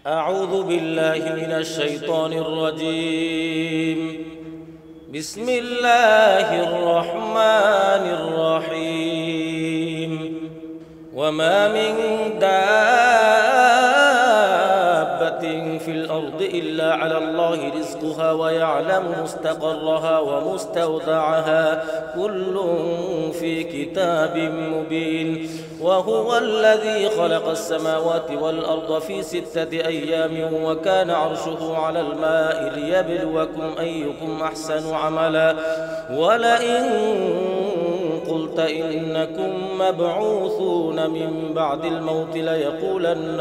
أعوذ بالله من الشيطان الرجيم. بسم الله الرحمن الرحيم. وما من دابة في الأرض إلا على الله رزقها ويعلم مستقرها ومستودعها كل في كتاب مبين. وهو الذي خلق السماوات والأرض في 6 أيام وكان عرشه على الماء ليبلوكم أيكم أحسن عملا. ولئن قلت إنكم مبعوثون من بعد الموت ليقولن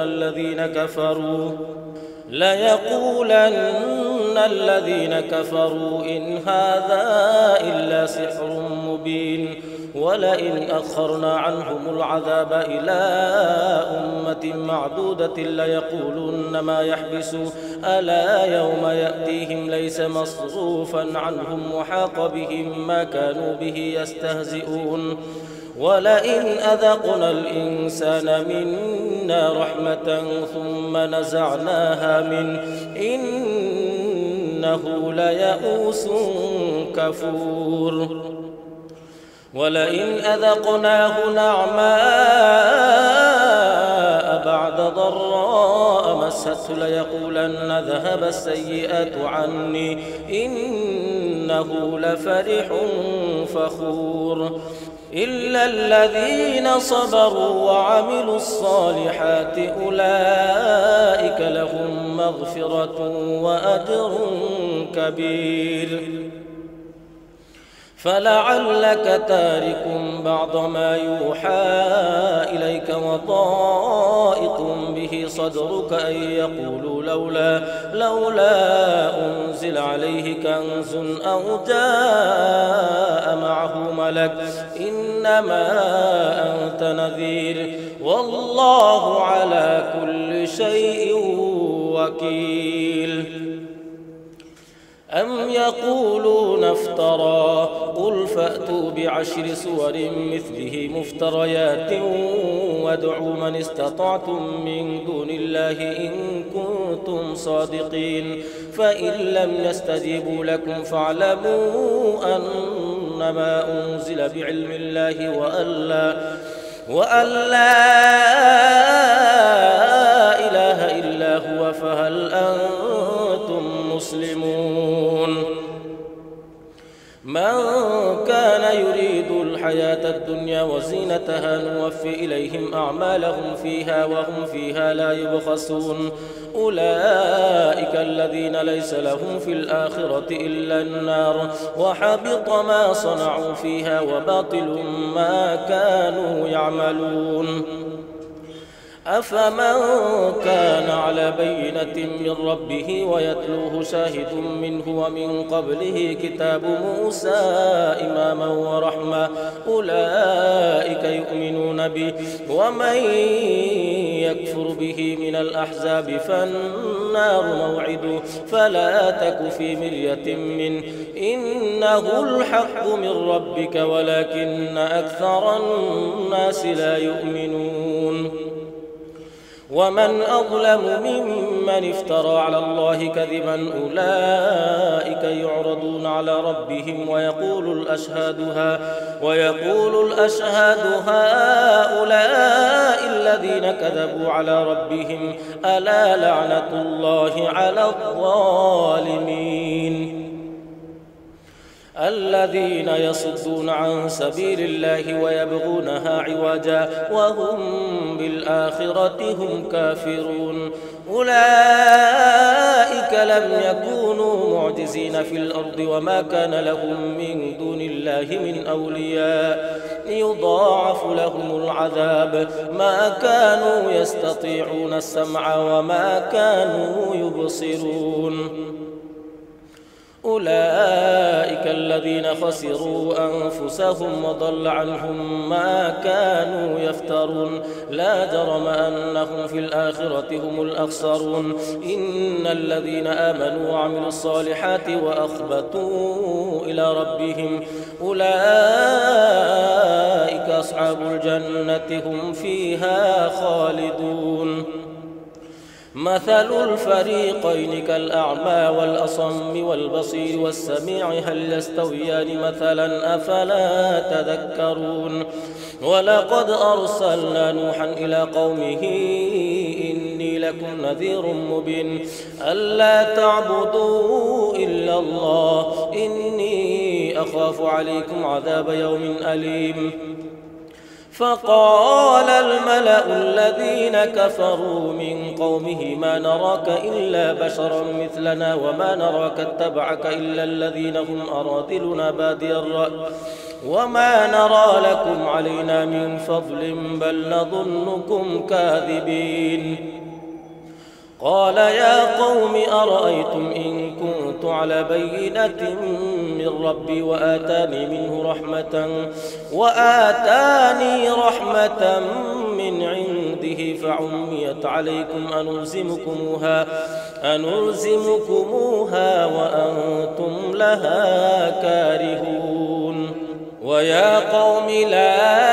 الذين كفروا إن هذا إلا سحر مبين. ولئن أخرنا عنهم العذاب إلى أمة معدودة ليقولن ما يحبس ألا يوم يأتيهم ليس مصروفا عنهم وحاق بهم ما كانوا به يستهزئون. ولئن أذقنا الإنسان منا رحمة ثم نزعناها منه إنه ليئوس كفور. ولئن أذقناه نعماء بعد ضراء مسته ليقولن ذهب السيئات عني إنه لفرح فخور. إلا الذين صبروا وعملوا الصالحات أولئك لهم مغفرة وأجر كبير. فلعلك تارك بعض ما يوحى إليك وضائق به صدرك أن يقولوا لولا أنزل عليه كنز أو جاء معه ملك إنما أنت نذير والله على كل شيء وكيل. أم يقولون افترى قل فأتوا ب10 سور مثله مفتريات وادعوا من استطعتم من دون الله إن كنتم صادقين. فإن لم يستجيبوا لكم فاعلموا أنما أنزل بعلم الله وأن لا إله إلا هو فهل أنتم مسلمون. من كان يريد الحياة الدنيا وزينتها نوفي إليهم أعمالهم فيها وهم فيها لا يبخسون. أولئك الذين ليس لهم في الآخرة إلا النار وحبط ما صنعوا فيها وباطل ما كانوا يعملون. أفمن كان على بينة من ربه ويتلوه شاهد منه ومن قبله كتاب موسى إماما ورحمة أولئك يؤمنون به. ومن يكفر به من الأحزاب فالنار موعده فلا تك في مرية منه إنه الحق من ربك ولكن أكثر الناس لا يؤمنون. ومن أظلم ممن افترى على الله كذبا أولئك يعرضون على ربهم ويقول الأشهاد هؤلاء الذين كذبوا على ربهم ألا لعنة الله على الظالمين. الذين يصدون عن سبيل الله ويبغونها عوجا وهم بالآخرة هم كافرون. أولئك لم يكونوا معجزين في الأرض وما كان لهم من دون الله من أولياء يضاعف لهم العذاب ما كانوا يستطيعون السمع وما كانوا يبصرون. أولئك الذين خسروا أنفسهم وضل عنهم ما كانوا يفترون. لا جرم أنهم في الآخرة هم الأخسرون. إن الذين آمنوا وعملوا الصالحات وأخبتوا إلى ربهم أولئك أصحاب الجنة هم فيها خالدون. مثل الفريقين كالأعمى والأصم والبصير والسميع هل يستويان مثلا أفلا تذكرون ولقد أرسلنا نوحا إلى قومه إني لكم نذير مبين ألا تعبدوا إلا الله إني أخاف عليكم عذاب يوم أليم فقال الملأ الذين كفروا من قومه ما نراك إلا بشرا مثلنا وما نراك اتبعك إلا الذين هم أراذلنا بادي الرأي وما نرى لكم علينا من فضل بل نظنكم كاذبين قال يا قوم أرأيتم إن كنت على بينة من ربي وآتاني رحمة من عنده فعميت عليكم أنلزمكموها وأنتم لها كارهون ويا قوم لا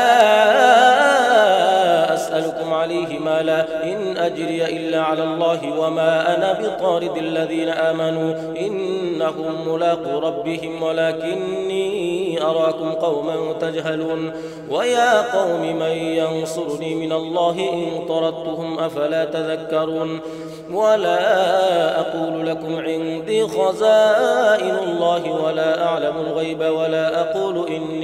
أسألكم عليه مالا إن أجري إلا على الله وما أنا بطارد الذين آمنوا إنهم ملاقو ربهم ولكني أراكم قوما تجهلون ويا قوم من ينصرني من الله إن طردتهم أفلا تذكرون ولا أقول لكم عندي خزائن الله ولا أعلم الغيب ولا أقول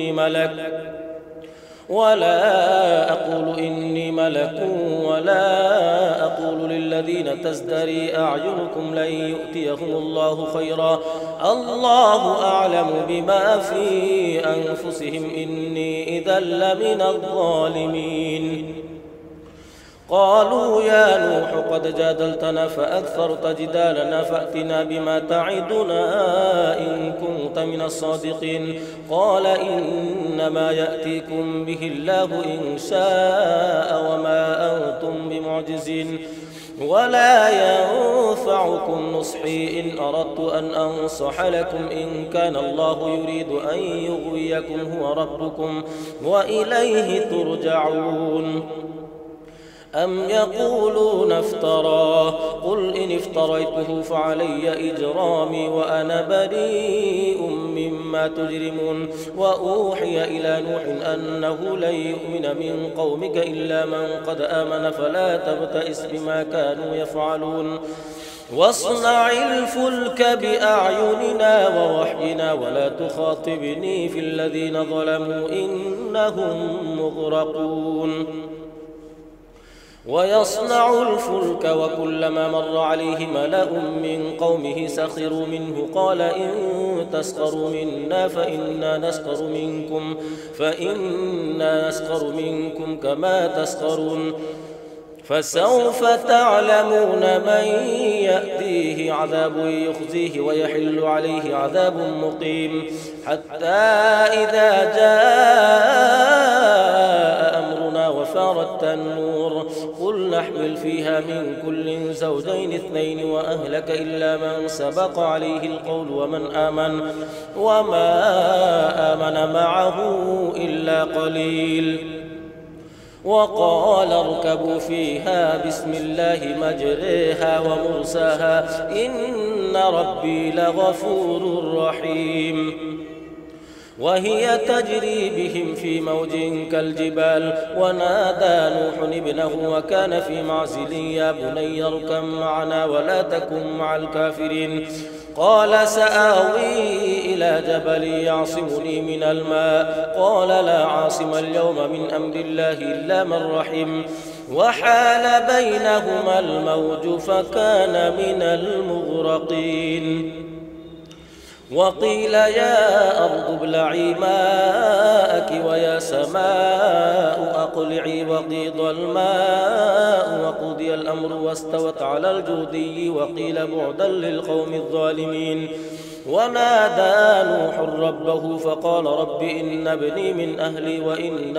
إني ملك ولا أقول للذين تزدري أعينكم لن يؤتيهم الله خيرا الله أعلم بما في أنفسهم إني إذا لمن الظالمين قالوا يا نوح قد جادلتنا فأكثرت جدالنا فأتنا بما تعدنا إن كنت من الصادقين قال إنما يأتيكم به الله إن شاء وما أنتم بمعجزين ولا ينفعكم نصحي إن أردت أن أنصح لكم إن كان الله يريد أن يغويكم هو ربكم وإليه ترجعون أم يقولون افتراه قل إن افتريته فعلي إجرامي وأنا بريء مما تجرمون وأوحي إلى نوح أنه لن يؤمن من قومك إلا من قد آمن فلا تبتئس بما كانوا يفعلون واصنع الفلك بأعيننا ووحينا ولا تخاطبني في الذين ظلموا إنهم مغرقون ويصنع الفلك وكلما مر عليه ملأ من قومه سخروا منه قال إن تسخروا منا فإنا نسخر منكم كما تسخرون فسوف تعلمون من يأتيه عذاب يخزيه ويحل عليه عذاب مقيم حتى إذا جاء أمرنا وفارت النور قل نحمل فيها من كل زوجين اثنين وأهلك إلا من سبق عليه القول وما آمن معه إلا قليل وقال اركبوا فيها بسم الله مجريها ومرساها إن ربي لغفور رحيم وهي تجري بهم في موج كالجبال ونادى نوح ابنه وكان في معزل يا بني اركب معنا ولا تكن مع الكافرين قال سآوي إلى جبل يعصمني من الماء قال لا عاصم اليوم من أمر الله إلا من رحم وحال بينهما الموج فكان من المغرقين وقيل يا أرض ابلعي ماءك ويا سماء أقلعي وقيض الماء وقضي الأمر واستوت على الجودي وقيل بعدا للقوم الظالمين ونادى نوح ربه فقال رب إن ابني من أهلي وإن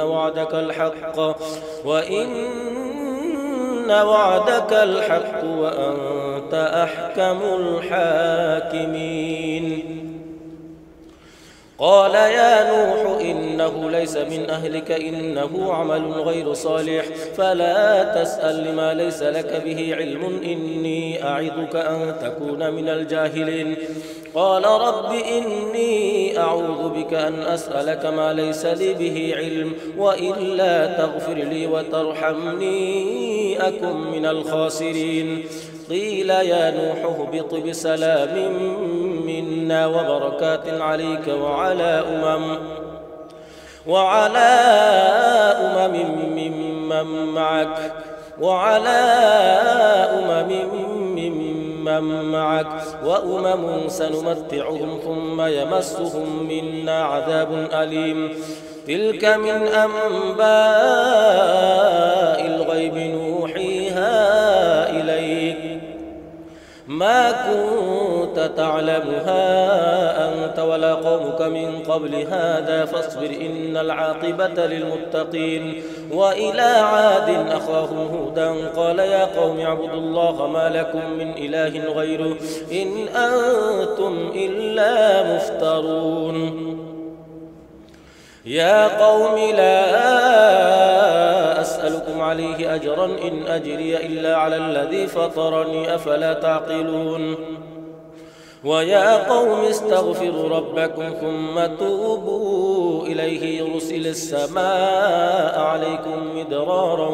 وعدك الحق وأنت أحكم الحاكمين قال يا نوح إنه ليس من أهلك إنه عمل غير صالح فلا تسأل لما ليس لك به علم إني أعظك أن تكون من الجاهلين قال رب إني أعوذ بك أن أسألك ما ليس لي به علم وإلا تغفر لي وترحمني أكن من الخاسرين قيل يا نوح اهبط بسلام منا وبركات عليك وعلى ممن معك وأمم سنمتعهم ثم يمسهم منا عذاب أليم تلك من أنباء الغيب نوحيها إليك ما كنت تعلمها أنت ولا قومك من قبل هذا فاصبر إن العاقبة للمتقين وإلى عاد أخاهم هودا قال يا قوم اعبدوا الله ما لكم من إله غيره إن أنتم إلا مفترون يا قوم لا أسألكم عليه أجرا إن أجري إلا على الذي فطرني أفلا تعقلون ويا قوم استغفروا ربكم ثم توبوا إليه يرسل السماء عليكم مدرارا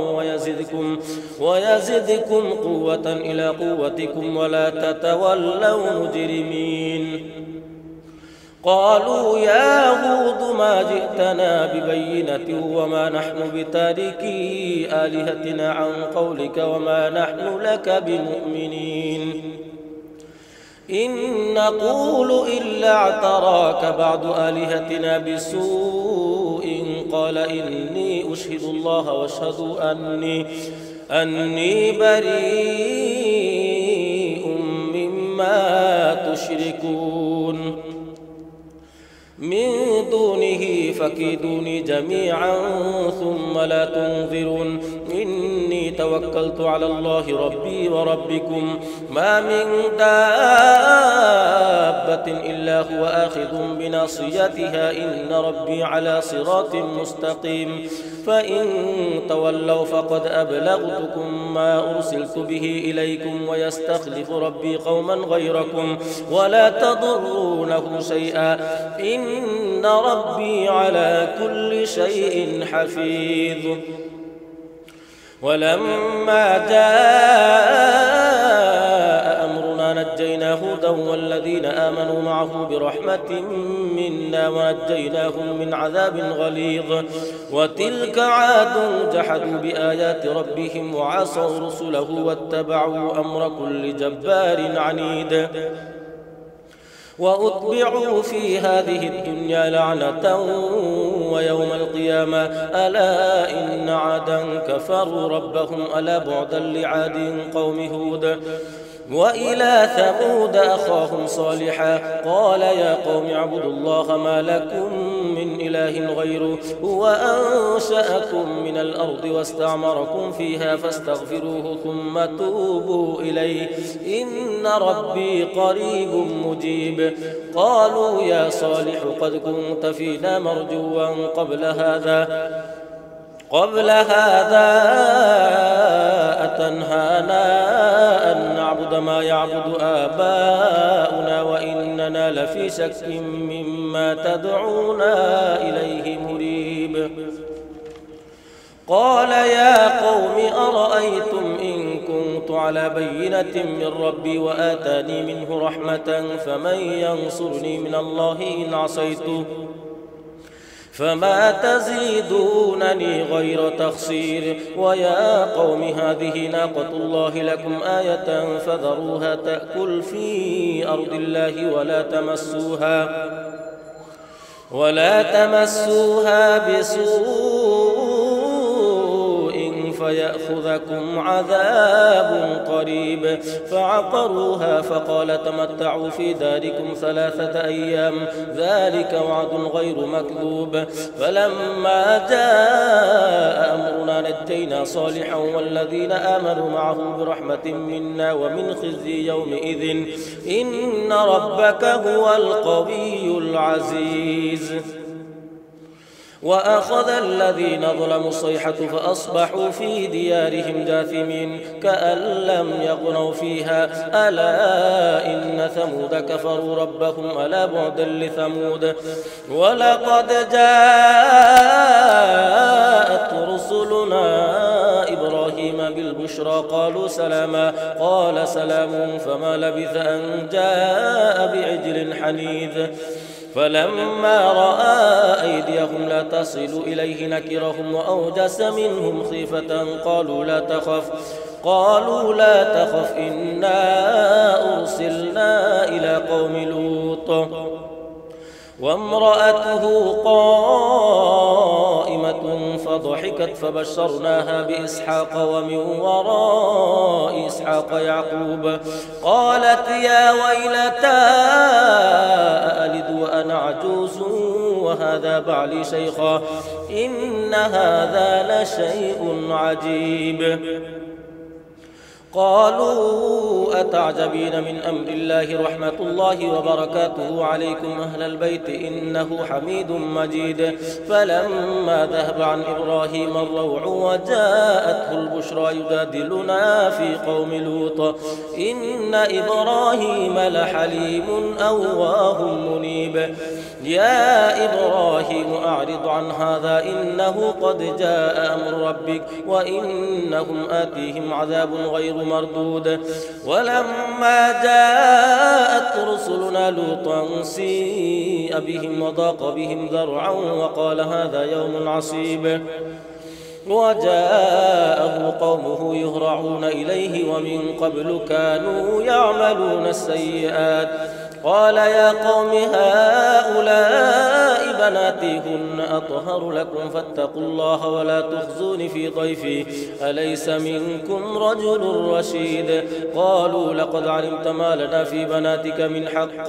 ويزدكم قوة إلى قوتكم ولا تتولوا مجرمين قالوا يا هود ما جئتنا ببينة وما نحن بتاركي آلهتنا عن قولك وما نحن لك بمؤمنين إن نقول إلا اعتراك بعض آلهتنا بسوء قال إني أشهد الله واشهدوا أني بريء مما تشركون من دونه فكيدوني جميعا ثم لا تنظرون إني توكلت على الله ربي وربكم ما من دابة إلا هو آخذ بناصيتها إن ربي على صراط مستقيم فإن تولوا فقد أبلغتكم ما أرسلت به إليكم ويستخلف ربي قوما غيركم ولا تضرونه شيئا إن ربي على كل شيء حفيظ ولما جاء أمرنا نجينا هودا والذين آمنوا معه برحمة منا ونجيناهم من عذاب غليظ وتلك عاد جحدوا بآيات ربهم وعصوا رسله واتبعوا أمر كل جبار عنيد وأتبعوا في هذه الدنيا لعنة ويوم القيامة ألا إن عادا كفروا ربهم ألا بعدا لعاد قوم هود وإلى ثمود أخاهم صالحا قال يا قوم اعبدوا الله ما لكم من إله غيره هو أنشأكم من الأرض واستعمركم فيها فاستغفروه ثم توبوا إليه إن ربي قريب مجيب قالوا يا صالح قد كنت فينا مرجوا قبل هذا أتنهانا أن نعبد ما يعبد آباؤنا وإننا لفي شك مما تدعونا إليه مريب قال يا قوم أرأيتم إن كنت على بينة من ربي وآتاني منه رحمة فمن ينصرني من الله إن عصيته فما تزيدونني غير تخسير ويا قوم هذه ناقة الله لكم آية فذروها تأكل في أرض الله ولا تمسوها بسوء فيأخذكم عذاب قريب. فعقروها فقال تمتعوا في داركم 3 أيام ذلك وعد غير مكذوب. فلما جاء أمرنا نجينا صالحا والذين آمنوا معه برحمة منا ومن خزي يومئذ إن ربك هو القوي العزيز. وأخذ الذين ظلموا الصيحة فأصبحوا في ديارهم جاثمين كأن لم يغنوا فيها ألا إن ثمود كفروا ربهم ألا بعدا لثمود. ولقد جاءت رسلنا إبراهيم بالبشرى قالوا سلاما قال سلام فما لبث أن جاء بعجل حنيذ. فلما رأى أيديهم لا تصل إليه نكرهم وأوجس منهم خيفة قالوا لا تخف إنا أرسلنا إلى قوم لوط وامرأته قائمة فضحكت فبشرناها بإسحاق ومن وراء إسحاق يعقوب. قالت يا ويلتى أألد وأنا عجوز وهذا بعلي شيخا إن هذا لشيء عجيب. قالوا أتعجبين من أمر الله رحمة الله وبركاته عليكم أهل البيت إنه حميد مجيد. فلما ذهب عن إبراهيم الروع وجاءته البشرى يجادلنا في قوم لوط إن إبراهيم لحليم أواه منيب. يا إبراهيم أعرض عن هذا إنه قد جاء أمر ربك وإنهم آتيهم عذاب غير مردود. ولما جاءت رسلنا لوطا سيء بهم وضاق بهم ذرعا وقال هذا يوم عصيب. وجاءه قومه يهرعون إليه ومن قبل كانوا يعملون السيئات. قال يا قوم هؤلاء بناتي هن أطهر لكم فاتقوا الله ولا تخزون في ضيفي أليس منكم رجل رشيد. قالوا لقد علمت ما لنا في بناتك من حق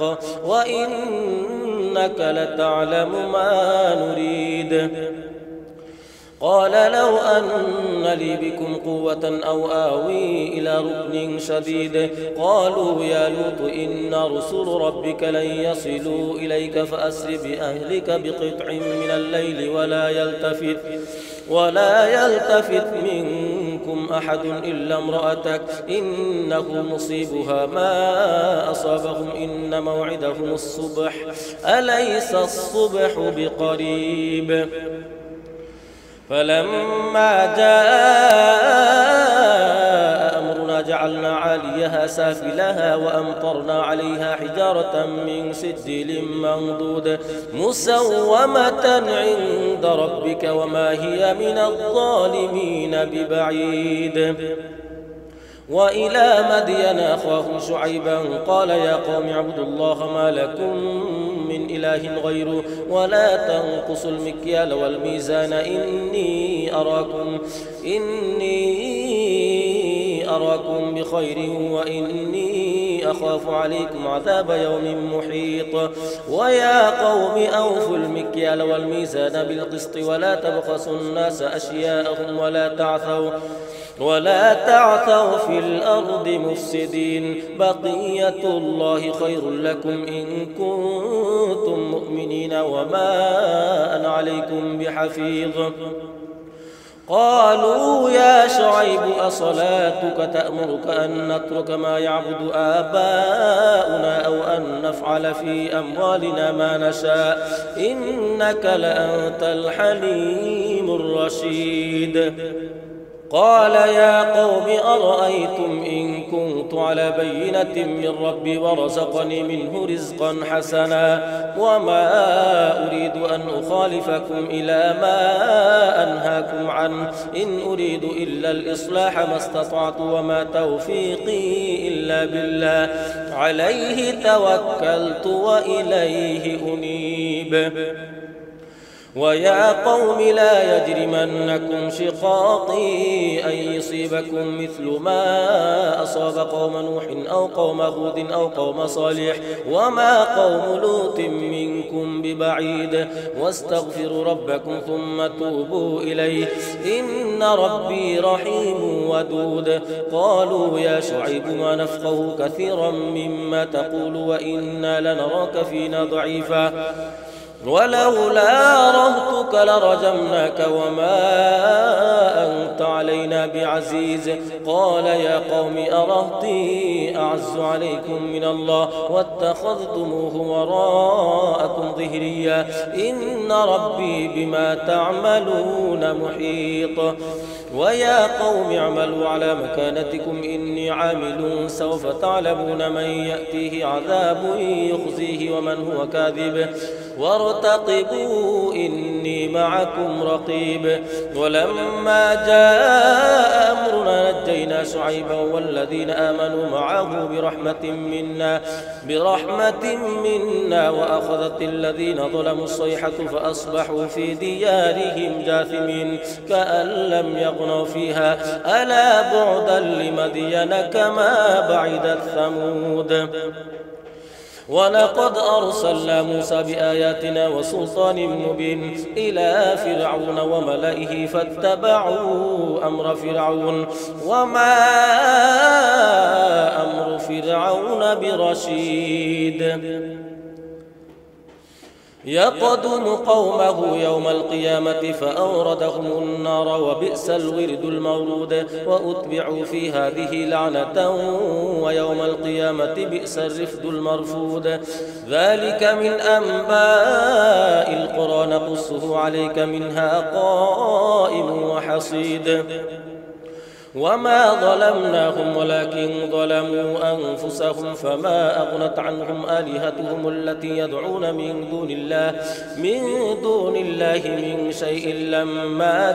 وإنك لتعلم ما نريد. قال لو أن لي بكم قوة أو آوي إلى ركن شديد. قالوا يا لوط إن رسل ربك لن يصلوا إليك فأسر بأهلك بقطع من الليل ولا يلتفت منكم أحد إلا امرأتك إنه مصيبها ما أصابهم إن موعدهم الصبح أليس الصبح بقريب. فلما جاء أمرنا جعلنا عاليها سافلها وأمطرنا عليها حجارة من سجيل منضود مسومة عند ربك وما هي من الظالمين ببعيد. وإلى مدين أخاهم شعيبا قال يا قوم اعبدوا الله ما لكم من إله غيره ولا تنقصوا المكيال والميزان إني أراكم بخير وإني أخاف عليكم عذاب يوم محيط. ويا قوم أوفوا المكيال والميزان بالقسط ولا تبخسوا الناس أشياءهم ولا تعثوا في الأرض مفسدين. بقية الله خير لكم إن كنتم مؤمنين وما أنا عليكم بحفيظ. قالوا يا شعيب أصلاتك تأمرك أن نترك ما يعبد آباؤنا أو أن نفعل في أموالنا ما نشاء إنك لأنت الحليم الرشيد. قال يا قوم أرأيتم إن كنت على بينة من ربي ورزقني منه رزقا حسنا وما أريد أن أخالفكم إلى ما أنهاكم عنه إن أريد إلا الإصلاح ما استطعت وما توفيقي إلا بالله عليه توكلت وإليه أنيب. ويا قوم لا يجرمنكم شقاقي أن يصيبكم مثل ما أصاب قوم نوح أو قوم هود أو قوم صالح وما قوم لوط منكم ببعيد واستغفروا ربكم ثم توبوا إليه إن ربي رحيم ودود. قالوا يا شعيب ما نفقه كثيرا مما تقول وإنا لنراك فينا ضعيفا ولولا رهطك لرجمناك وما أنت علينا بعزيز. قال يا قوم أرهطي أعز عليكم من الله واتخذتموه وراءكم ظهريا إن ربي بما تعملون محيط. ويا قوم اعملوا على مكانتكم إني عامل سوف تعلمون من يأتيه عذاب يخزيه ومن هو كاذب وارتقبوا إني معكم رقيب. ولما جاء أمرنا نجينا شعيبا والذين آمنوا معه برحمة منا وأخذت الذين ظلموا الصيحة فأصبحوا في ديارهم جاثمين كأن لم يغنوا فيها ألا بعدا لمدين كما بعدت ثمود. ولقد أرسلنا موسى بآياتنا وسلطان مبين إلى فرعون وملئه فاتبعوا أمر فرعون وما أمر فرعون برشيد. يقدم قومه يوم القيامة فأوردهم النار وبئس الورد المورود وأتبعوا في هذه لعنة ويوم القيامة بئس الرفد المرفود. ذلك من أنباء القرى نقصه عليك منها قائم وحصيد. وما ظلمناهم ولكن ظلموا أنفسهم فما أغنت عنهم آلهتهم التي يدعون من دون الله من شيء لما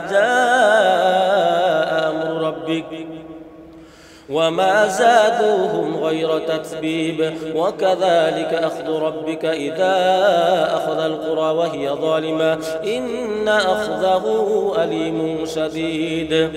جاء أمر ربك وما زادوهم غير تتبيب. وكذلك أخذ ربك إذا أخذ القرى وهي ظالمة إن أخذه أليم شديد.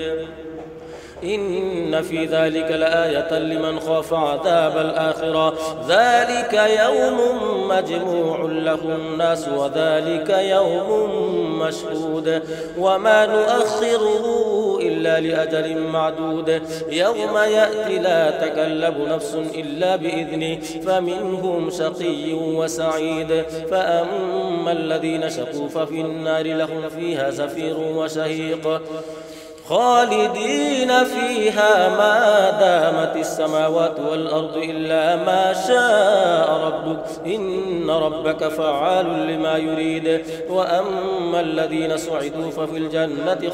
إن في ذلك لآية لمن خاف عذاب الآخرة ذلك يوم مجموع له الناس وذلك يوم مشهود وما نؤخره إلا لأجل معدود. يوم يأتي لا تكلم نفس إلا بإذنه فمنهم شقي وسعيد. فأما الذين شقوا ففي النار لهم فيها زفير وشهيق خالدين فيها ما دامت السماوات والأرض إلا ما شاء ربك إن ربك فعال لما يريد. وأما الذين سعدوا ففي الجنة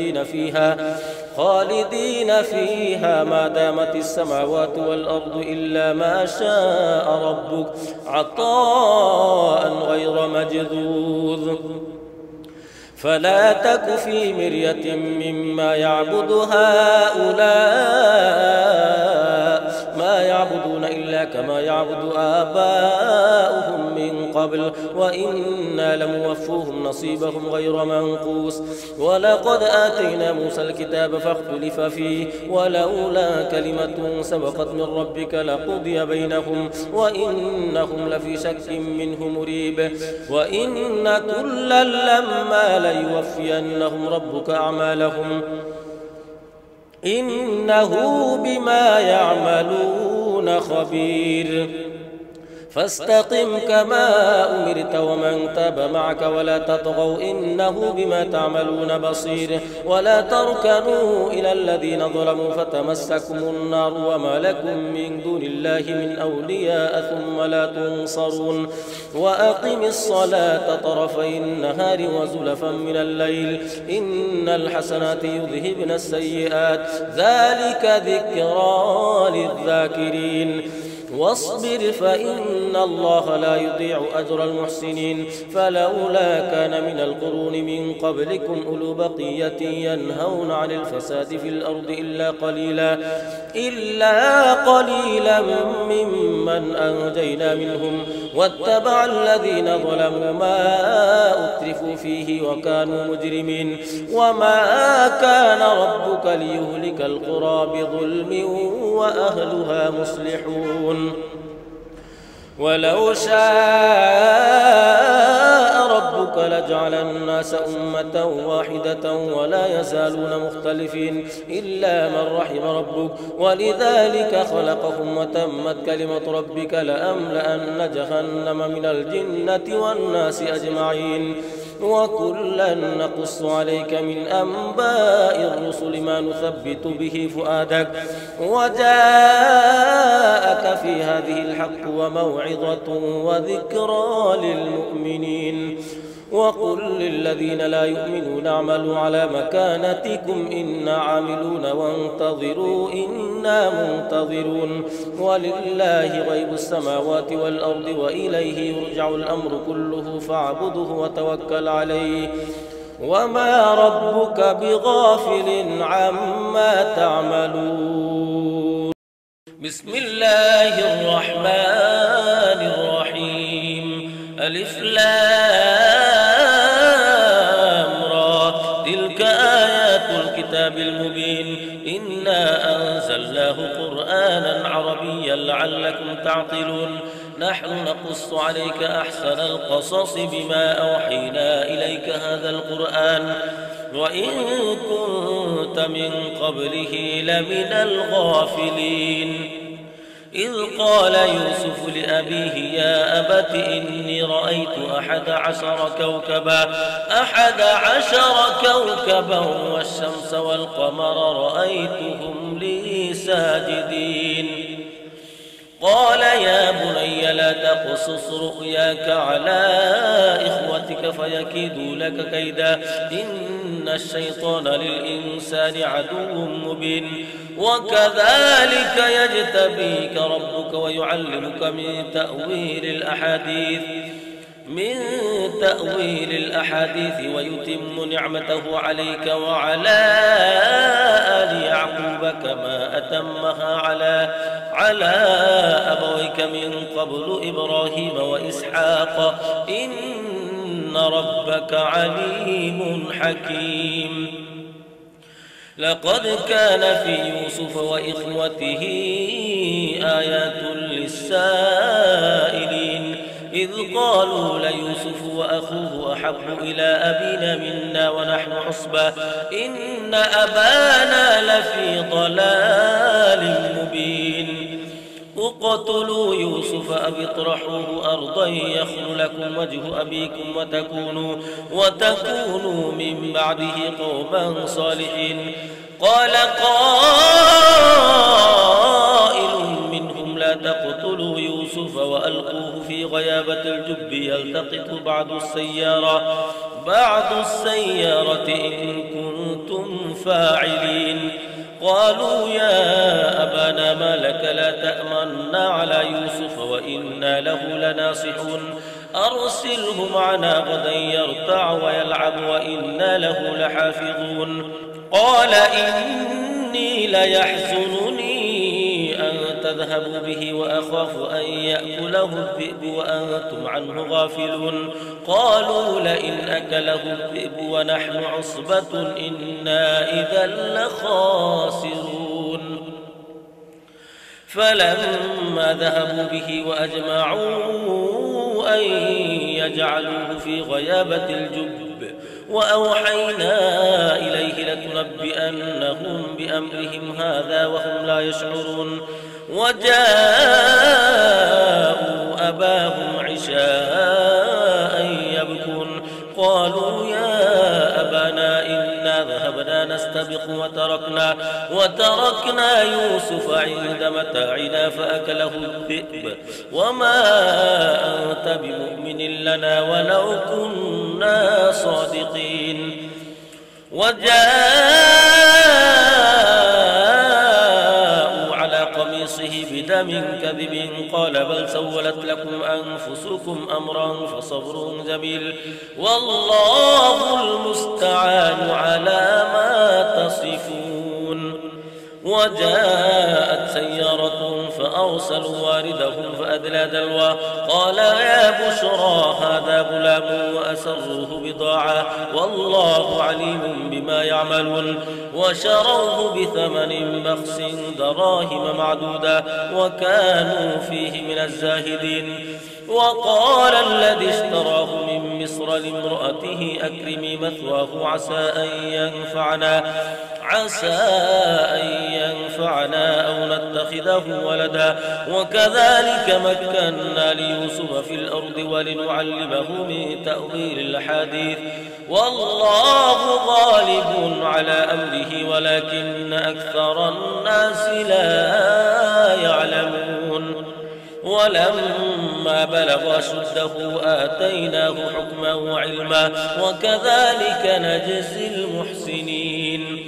خالدين فيها ما دامت السماوات والأرض إلا ما شاء ربك عطاء غير مجذوذ. فلا تك في مرية مما يعبد هؤلاء ما يعبدون إلا كما يعبد آباؤهم من قبل وإنا لموفوهم نصيبهم غير منقوص. ولقد آتينا موسى الكتاب فاختلف فيه ولولا كلمة سبقت من ربك لقضي بينهم وإنهم لفي شك منه مريب. وإن كلا لما ليوفينهم ربك أعمالهم إنه بما يعملون خبير. فاستقم كما أمرت ومن تاب معك ولا تطغوا إنه بما تعملون بصير. ولا تركنوا إلى الذين ظلموا فتمسكم النار وما لكم من دون الله من أولياء ثم لا تنصرون. وأقم الصلاة طرفي النهار وزلفا من الليل إن الحسنات يذهبن السيئات ذلك ذكرى للذاكرين. واصبر فإن الله لا يضيع أجر المحسنين فلولا كان من القرون من قبلكم أولو بقية ينهون عن الفساد في الأرض إلا قليلا ممن أنجينا منهم واتبع الذين ظلموا ما أترفوا فيه وكانوا مجرمين وما كان ربك ليهلك القرى بظلم وأهلها مصلحون ولو شاء ربك لجعل الناس أمة واحدة ولا يزالون مختلفين إلا من رحم ربك ولذلك خلقهم وتمت كلمة ربك لأملأن جهنم من الجنة والناس أجمعين وكلا نقص عليك من أنباء الرسل ما نثبت به فؤادك وجاءك في هذه الحق وموعظة وذكرى للمؤمنين وقل للذين لا يؤمنون اعملوا على مكانتكم إنا عاملون وانتظروا إنا منتظرون ولله غيب السماوات والأرض وإليه يرجع الأمر كله فاعبده وتوكل عليه وما ربك بغافل عما تعملون. بسم الله الرحمن الرحيم. ألف لام را تلك آيات الكتاب المبين إنا أنزلناه قرآنا عربيا لعلكم تعقلون نحن نقص عليك أحسن القصص بما أوحينا إليك هذا القرآن وإن كنت من قبله لمن الغافلين إذ قال يوسف لأبيه يا أبت إني رأيت 11 كوكبا والشمس والقمر رأيتهم لي ساجدين قال يا بني لا تقصص رؤياك على إخوتك فيكيدوا لك كيدا إن الشيطان للإنسان عدو مبين وكذلك يجتبيك ربك ويعلمك من تأويل الأحاديث ويتم نعمته عليك وعلى آل يعقوب كما أتمها على أبويك من قبل إبراهيم وإسحاق إن ربك عليم حكيم لقد كان في يوسف وإخوته آيات للسائلين إذ قالوا ليوسف وأخوه أحب إلى أبينا منا ونحن عصبة إن أبانا لفي ضلال مبين اقتلوا يوسف أو اطرحوه أرضا يخل لكم وجه أبيكم وتكونوا من بعده قوما صالحين قال قائل منهم لا تقتلوا يوسف وألقوه في غيابة الجب يلتقط بعض السيارة إن كنتم فاعلين قالوا يا أبانا ما لك لا تأمنا على يوسف وإنا له لناصحون أرسله معنا غدا يرتع ويلعب وإنا له لحافظون قال إني ليحزنني أن تذهبوا به وأخاف أن يأكله الذئب وأنتم عنه غافلون قالوا لئن أكله الذئب ونحن عصبة إنا إذا لخاسرون فلما ذهبوا به وأجمعوا أن يجعلوه في غيابة الجب وأوحينا إليه لتنبئنهم بأمرهم هذا وهم لا يشعرون وجاءوا أباهم عشاء يبكون قالوا يا أبانا إنا ذهبنا نستبق وتركنا يوسف عند متاعنا فأكله الذئب وما أنت بمؤمن لنا ولو كنا صادقين وجاءوا على قميصه بدم إلا من كذب قال بل سولت لكم أنفسكم أمرا فصبر جميل والله المستعان على ما تصفون. وجاءت سيارة فأرسلوا واردهم فأدلى دلوه قال يا بشرى هذا غلام وأسروه بضاعة والله عليم بما يعملون. وشروه بثمن بخس دراهم معدودة وكانوا فيه من الزاهدين. وقال الذي اشتراه من مصر لامرأته أكرمي مثواه عسى أن ينفعنا أو نتخذه ولدا وكذلك مكنا ليوسف في الأرض ولنعلمه من تأويل الأحاديث والله غالب على أمره ولكن أكثر الناس لا يعلمون. ولما بلغ أشده آتيناه حكما وعلما وكذلك نجزي المحسنين.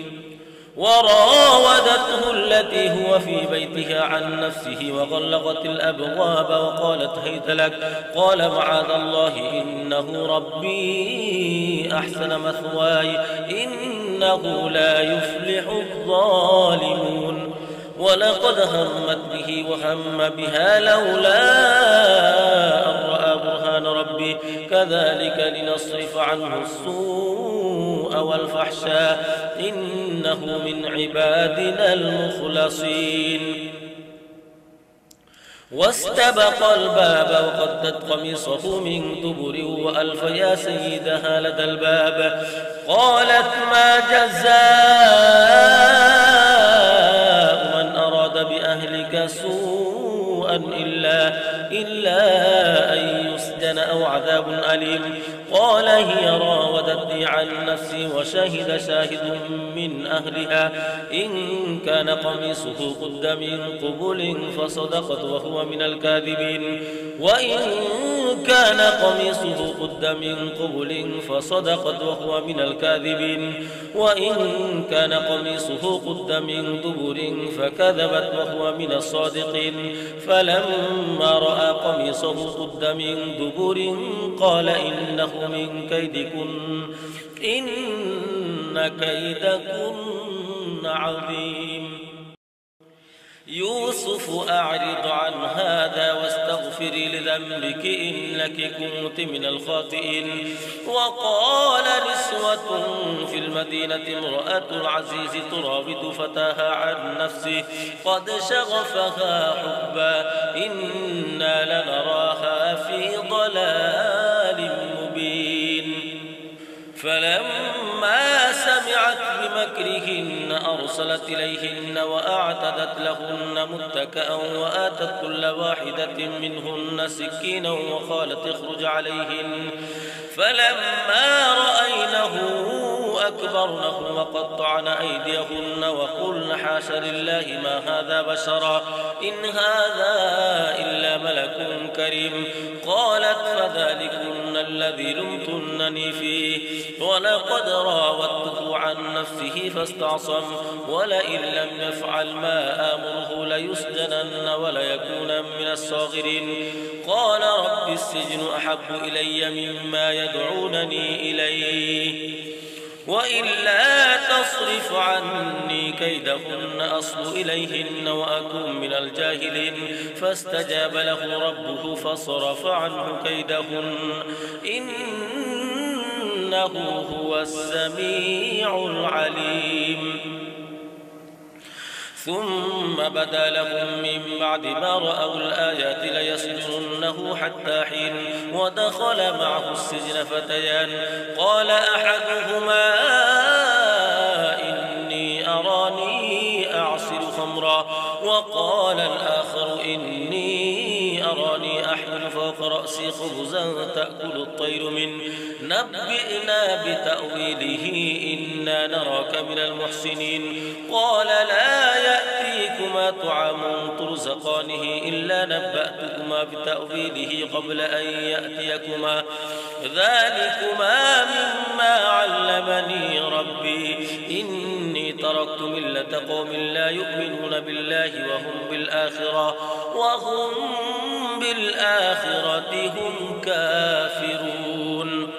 وراودته التي هو في بيتها عن نفسه وغلقت الأبواب وقالت هيت لك قال معاذ الله إنه ربي أحسن مثواي إنه لا يفلح الظالمون. ولقد همت به وهم بها لولا أن رأى برهان ربه كذلك لنصرف عنه السوء والفحشاء إنه من عبادنا المخلصين. واستبق الباب وقدت قميصه من دبر وألف يا سيدها لدى الباب قالت ما جزاء بأهلك سوءا إلا أن يسجن أو عذاب أليم. قال هي راودتني عن نفسي وشهد شاهد من أهلها إن كان قميصه قد من قبل فصدقت وهو من الكاذبين وإن كان قميصه قد من قبل فصدقت وهو من الكاذبين وإن كان قميصه قد من دبر فكذبت وهو من الصادقين. فلما رأى قميصه قد من دبر قال إنه من كيدكن إن كيدكن عظيم. يوسف أعرض عن هذا واستغفري لذنبك إنك كنت من الخاطئين. وقال نسوة في المدينة امرأة العزيز تراود فتاها عن نفسه قد شغفها حبا إنا لنراها في ضلال مبين. فلما سمعت بمكرهن أرسلت إليهن وأعتدت لهن متكأ وآتت كل واحدة منهن سكينا وقالت اخرج عليهن. فلما رأينه أكبرنه وقطعن أيديهن وقلن حاش لله ما هذا بشرا إن هذا إلا ملك كريم. قالت فذلكن الذي لمتنني فيه ولقد راودته عن نفسه فاستعصم ولئن لم يفعل ما آمره ليسجنن وليكون من الصاغرين. قال رب السجن أحب إلي مما يدعونني إليه وإلا تصرف عني كيدهن أصب إليهن وأكن من الجاهلين. فاستجاب له ربه فصرف عنه كيدهن إنه هو السميع العليم. ثم بدا لهم من بعد ما رأوا الآيات ليسجننه حتى حين. ودخل معه السجن فتيان قال أحدهما إني أراني أعصر خمرا وقال الآخر إني أراني أحمل فوق رأسي خبزا تأكل الطير منه نبئنا بتأويله إنا نراك من المحسنين. قال لا يأتيكما طعام ترزقانه إلا نبأتكما بتأويله قبل أن يأتيكما ذلكما مما علمني ربي إني تركت ملة قوم لا يؤمنون بالله وهم وهم بالآخرة هم كافرون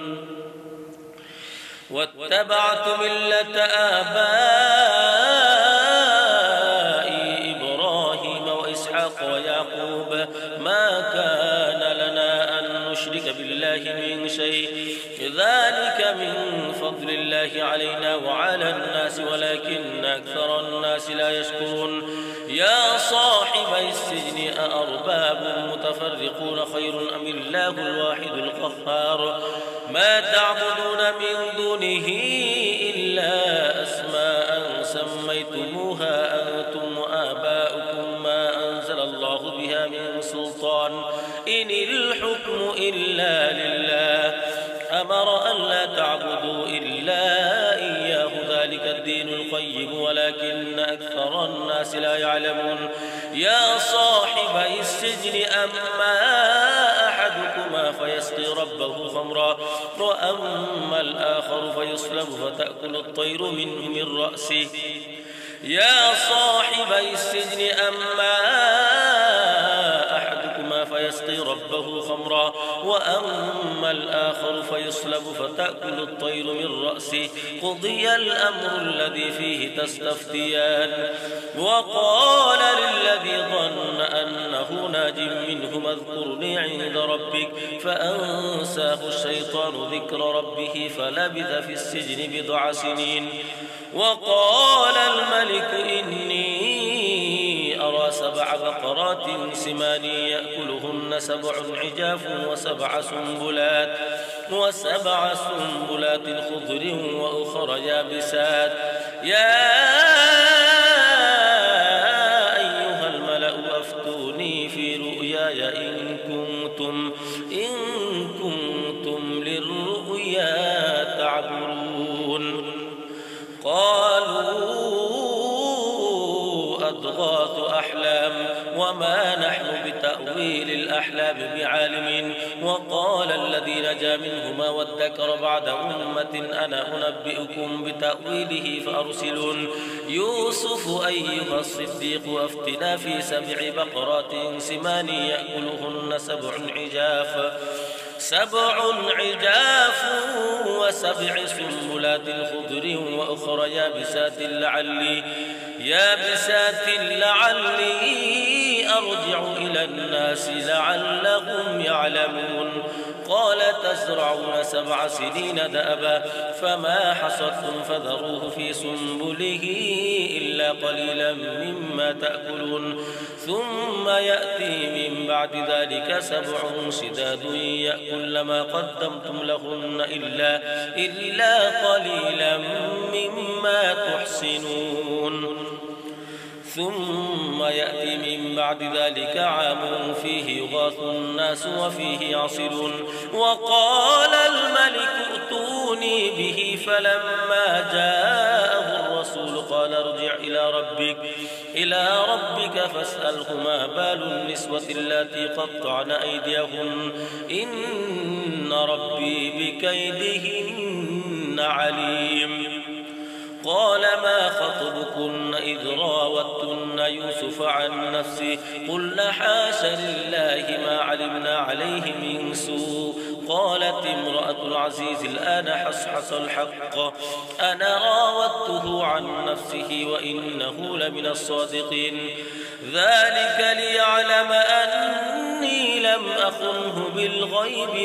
واتبعت ملة آبائي إبراهيم وإسحاق ويعقوب ما كان لنا أن نشرك بالله من شيء ذلك من فضل الله علينا وعلى الناس ولكن أكثر الناس لا يشكرون يا صاحبي السجن أأرباب متفرقون خير أم الله الواحد القهار ما تعبدون من دونه إلا أسماء سميتموها أنتم وآباؤكم ما أنزل الله بها من سلطان إن الحكم إلا لله أمر أن لا تعبدوا إلا إياه ذلك الدين القيم ولكن أكثر الناس لا يعلمون يا صاحبي السجن أما أحدكما فيسقي ربه خمرا وأما الآخر فيصلب فتأكل الطير منه من رأسه يا صاحبي السجن أما أحدكما فيسقي ربه خمرا وأما الآخر فيصلب فتأكل الطير من رأسه قضي الأمر الذي فيه تستفتيان وقال للذي ظن أنه ناج منهما اذكرني عند ربك فأنساه الشيطان ذكر ربه فلبث في السجن بضع سنين وقال الملك إني أرى 7 بقرات سمان يأكلهن 7 عجاف وسبع سنبلات خضر وأخر يابسات يا أيها الملأ أفتوني في رؤياي إن كنتم للرؤيا تعبرون قالوا أضغاث أحلام وما نحن بتأويل الأحلام بعالمين وقال الذي نجا منهما وادكر بعد أمة أنا أنبئكم بتأويله فأرسلون يوسف أيها الصديق أفتنا في 7 بقرات سمان يأكلهن 7 عجاف و7 سنبلات خضر وأخر يابسات لعلي أرجع إلى الناس لعلهم يعلمون قال تزرعون 7 سنين دأبا فما حصدتم فذروه في سنبله إلا قليلا مما تأكلون ثم يأتي من بعد ذلك 7 شداد يأكل ما قدمتم لهن إلا قليلا مما تحسنون ثم يأتي من بعد ذلك عام فيه يغاث الناس وفيه يعصرون وقال الملك ائتوني به فلما جاءه الرسول قال ارجع إلى ربك فاسأله ما بال النسوة اللاتي قطعن أيديهن إن ربي بكيدهن عليم قال ما خطبكن إذ راوتن يوسف عن نفسه قلنا حاش لله ما علمنا عليه من سوء قالت امرأة العزيز الآن حصحص الحق أنا راودته عن نفسه وإنه لمن الصادقين ذلك ليعلم أني لم أخنه بالغيب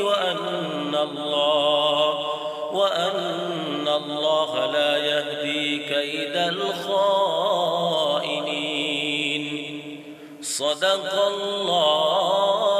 وأن الله لا يهدي كيد الخائنين صدق الله